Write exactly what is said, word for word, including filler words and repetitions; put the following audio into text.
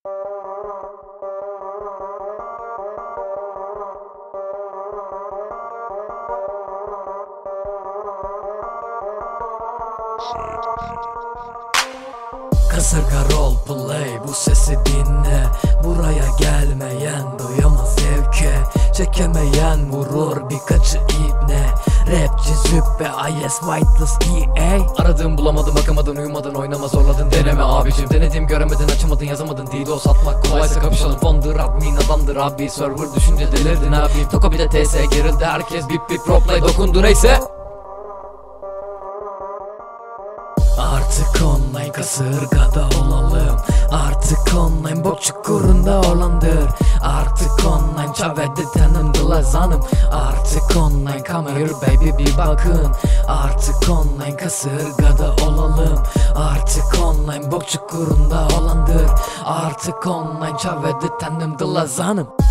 Kasırga roleplay, bu sesi dinle. Buraya gelmeyen duyamaz zevke. Çekemeyen vurur birkaçı ibne. Rapçi züppe, I S Whitelist E A. Aradın bulamadın, bakamadın, uyumadın, oynama zorladın. Deneme abicim, denedim göremedin, açamadın, yazamadın. Dilo satmak kolaysa kapışalım. Fondur admin adamdır abi, server düşünce delirdin abi. Toko bir de T S gerildi, herkes bip bip roleplay dokundu neyse. Artık online kasırgada olalım. Artık online bok çukurunda olandır. Artık online çavede tanımdılar zanım. Artık online come here baby bir bakın. Artık online kasırgada olalım. Artık online bok çukurunda olandır. Artık online çavede tanımdılar zanım.